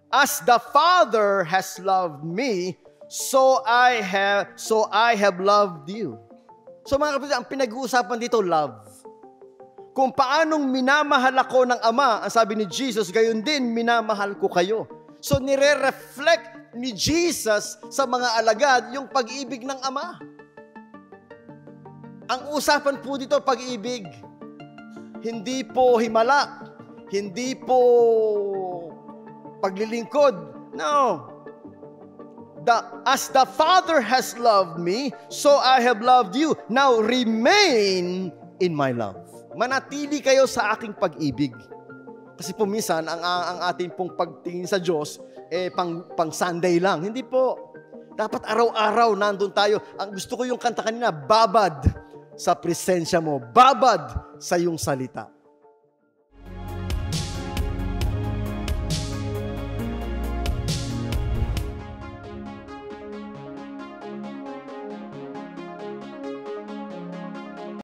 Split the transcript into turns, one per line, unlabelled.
As the Father has loved me, so I have loved you. So mga kapatid, ang pinag-uusapan dito, love. Kung paanong minamahal ako ng Ama, ang sabi ni Jesus, gayon din minamahal ko kayo. So nire-reflect ni Jesus sa mga alagad yung pag-ibig ng Ama. Ang usapan po dito, pag-ibig. Hindi po himala. Hindi po paglilingkod. No. As the Father has loved me, so I have loved you. Now remain in my love. Manatili kayo sa aking pag-ibig. Kasi po minsan, ang ating pong pagtingin sa Diyos, pang Sunday lang. Hindi po. Dapat araw-araw nandun tayo. Ang gusto ko yung kanta kanina, babad sa presensya mo. Babad sa iyong salita.